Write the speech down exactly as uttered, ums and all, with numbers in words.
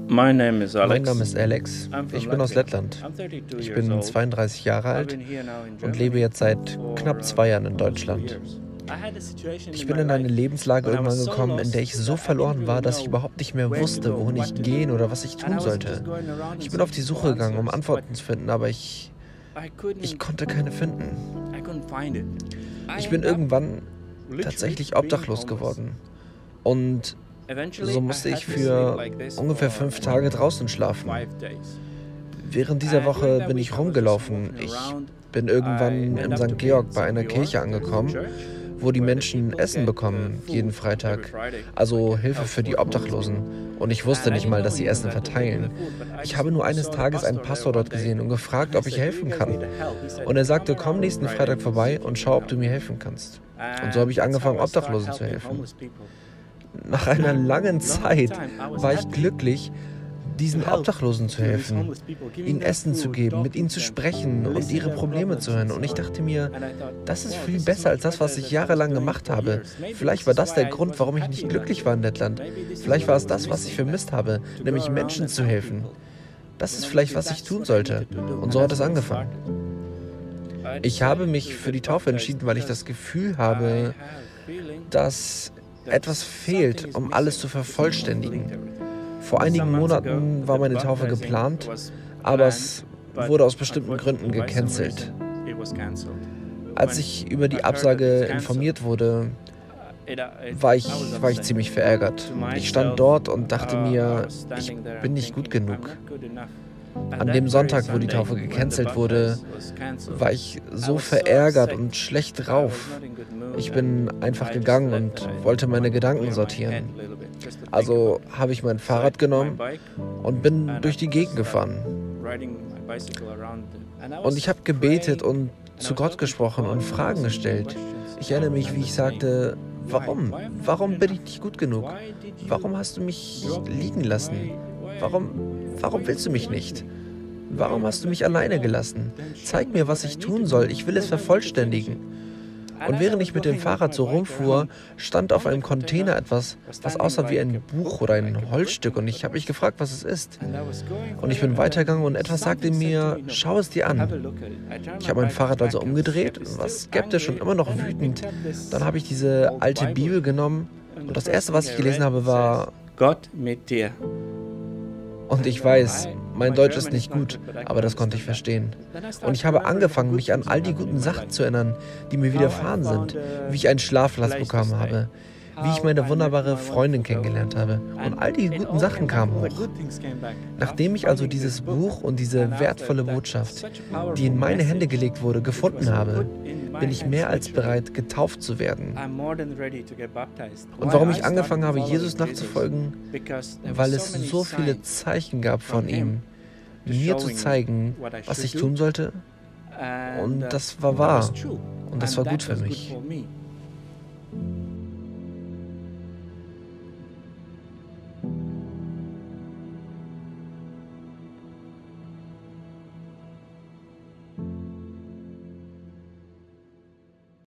My name is Mein Name Alex. ist Alex. I'm from Ich bin aus Latvia. Lettland. I'm thirty-two Ich years bin old. zweiunddreißig Jahre I've alt been here now in und lebe Germany jetzt seit for knapp zwei Jahren in uh, almost two Deutschland. years. I had a situation Ich in bin my in eine life Lebenslage when I irgendwann was so gekommen, in lost der ich so that I didn't verloren war, really dass ich know überhaupt nicht mehr where to wusste, go, wohin what ich to gehen do. oder was ich And I tun was just sollte. going around and Ich bin auf die searching Suche for gegangen, um answers, but Antworten zu finden, aber ich, I ich couldn't, konnte keine finden. I couldn't find it. I Ich bin ended up irgendwann literally tatsächlich being obdachlos homeless. geworden. Und Eventually, so I musste had ich to sleep für like this ungefähr for fünf Tage draußen schlafen. five days. Während dieser And during Woche that bin week, ich I was just rumgelaufen. walking Ich around. bin I irgendwann ended in up to Sankt be Georg in bei einer Saint Georg. Kirche There's a angekommen, church wo die where the Menschen people Essen get uh, bekommen, food jeden every Freitag. Friday, Also like Hilfe help für die for the homeless. Obdachlosen. Und ich wusste And I nicht didn't mal, know dass sie even Essen that they gave verteilen. the food, but I Ich just habe nur eines saw the Tages einen pastor there Pastor one dort day. gesehen und gefragt, I ob ich said, "Do you helfen guys kann. need help?" He said, Und er "Come sagte, komm around nächsten Friday Freitag and vorbei see und if you schau, can ob du help." mir helfen kannst. Und And so habe ich that's angefangen, how I started Obdachlosen zu helping helfen. homeless people. Nach einer langen Long Zeit time, I was war ich happy glücklich, diesen to help Obdachlosen zu these helfen, homeless people, giving ihnen them Essen zu food, geben, mit talking ihnen to zu them, sprechen und listening ihre their Probleme problems zu hören. and Und ich so on. dachte mir, And I thought, das ist wow, viel this is besser als much das, was better ich than I was jahrelang doing gemacht for habe. years. Maybe Vielleicht this war is das why der I Grund, warum wasn't ich happy nicht in glücklich Latvia. war in Lettland. Maybe this is Vielleicht what war I es was das, was ich missing, vermisst habe, to go nämlich around Menschen and zu help helfen. people. Das You ist know, vielleicht, maybe was ich that's tun what I sollte. needed to do. Und And so hat that's es where it angefangen. started. I Ich habe decided mich to für die get Taufe baptized entschieden, weil ich das because Gefühl I habe, have a feeling dass that etwas fehlt, something is um alles zu missing to complete vervollständigen. everything. Vor einigen Some months ago, Monaten war the meine Taufe baptizing geplant, was aber planned, es but wurde aus bestimmten unfortunately, Gründen by some gecancelt. reason, it was cancelled. Als When ich über I die heard that Absage it's cancelled, informiert wurde, it, it, war I ich, was war ich upset. ziemlich verärgert. To Ich myself, stand dort und dachte uh, I mir, was ich standing there bin nicht gut thinking, I'm genug. not good enough. And An that dem very Sonntag, wo die Sunday, Taufe when the gecancelt wurde, baptism was cancelled, war ich I so was so verärgert upset. und schlecht I was drauf. not in good mood Ich and bin einfach I just gegangen let und the- wollte meine wanted to Gedanken clear my sortieren. head a little bit, just to think Also about habe ich mein it. So I Fahrrad took my genommen bike und bin and durch I die just Gegend started gefahren. riding my bicycle around the- and I Und was ich habe gebetet praying und and I zu was Gott talking to gesprochen God und and Fragen asking gestellt. questions. Ich erinnere mich, wie ich sagte, warum? Why? Why am I not Warum good bin ich enough? nicht gut genug? Why did you Warum hast du mich drop me? liegen lassen? Why- why- Warum, warum why willst du you mich avoid nicht? me? Warum hast du mich alleine gelassen? Zeig mir, was ich tun soll. Ich will es vervollständigen. Und während ich mit dem Fahrrad so rumfuhr, stand auf einem Container etwas, was aussah wie ein Buch oder ein Holzstück. Und ich habe mich gefragt, was es ist. Und ich bin weitergegangen und etwas sagte mir, schau es dir an. Ich habe mein Fahrrad also umgedreht, war skeptisch und immer noch wütend. Dann habe ich diese alte Bibel genommen und das erste, was ich gelesen habe, war, Gott mit dir. und ich weiß, mein Deutsch ist nicht gut, aber das konnte ich verstehen. Und ich habe angefangen, mich an all die guten Sachen zu erinnern, die mir widerfahren sind, wie ich einen Schlafplatz bekommen habe, wie ich meine wunderbare Freundin kennengelernt habe. Und all die guten Sachen kamen hoch. Nachdem ich also dieses Buch und diese wertvolle Botschaft, die in meine Hände gelegt wurde, gefunden habe, bin ich mehr als bereit, getauft zu werden. Und warum ich angefangen habe, Jesus nachzufolgen, weil es so viele Zeichen gab von ihm, mir zu zeigen, was ich tun sollte. Und das war wahr. Und das war gut für mich.